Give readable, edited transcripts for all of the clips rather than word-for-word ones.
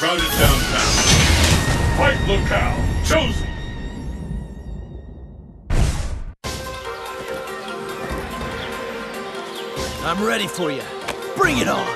Crowded downtown. Fight locale chosen. I'm ready for you. Bring it on!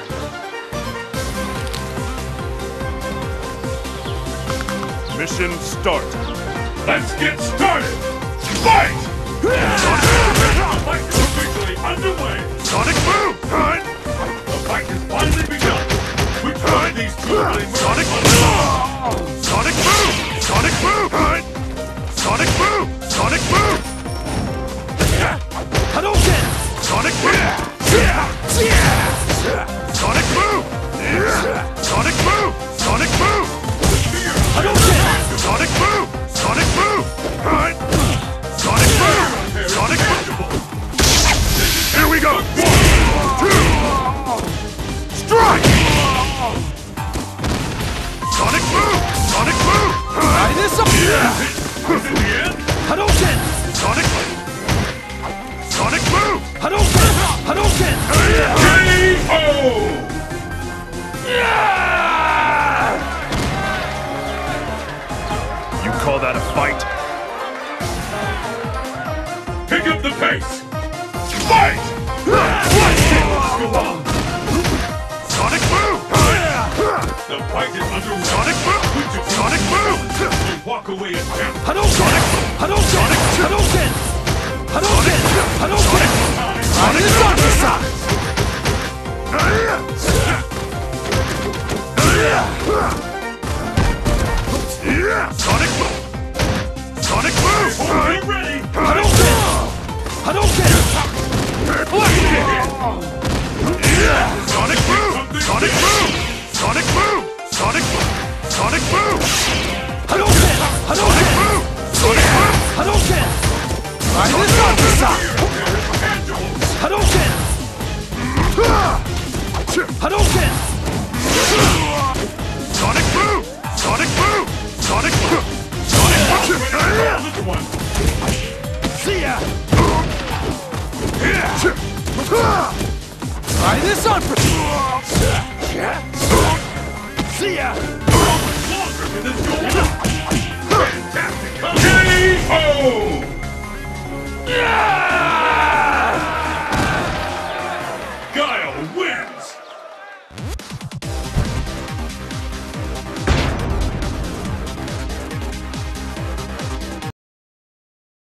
Mission start. Let's get started! Fight! The fight is officially underway! Sonic Boom! The fight has finally begun! Which one of these two will emerge? Sonic Boom! Sonic Boom! Sonic Boom! Sonic Boom! Sonic Boom! Hadouken! Sonic Boom! Sonic Boom! Sonic Boom! Sonic Boom! Hadouken! Sonic Boom! Sonic Boom! Sonic Boom! Sonic Boom! Here we go! 1, 2, strike! Sonic Boom! Sonic Boom! Try this up! Is it the end? Hadouken! Sonic Boom! Hadouken! Hadouken! K.O. You call that a fight? Pick up the pace! Fight! Sonic Boom! The fight is underway! Sonic Boom! Sonic Boom! Walk away and count! Hadouken! Hadouken! Hadouken! Hadouken! Hadouken! Sonic This on the side! Sonic Boom! Sonic Boom! Get ready! Hadouken! Hadouken! Sonic Boom! Sonic Boom! Sonic Boom! Sonic Boom! Sonic Boom! Hadouken! Hadouken! Boom! Sonic Boom! Hadouken! Try this on the side! Hadouken! Hadouken! Sonic Boom! Sonic Boom! Sonic Boom! Sonic Boom! See ya! Try this on for... See ya! Longer than this goal! Fantastic! K.O.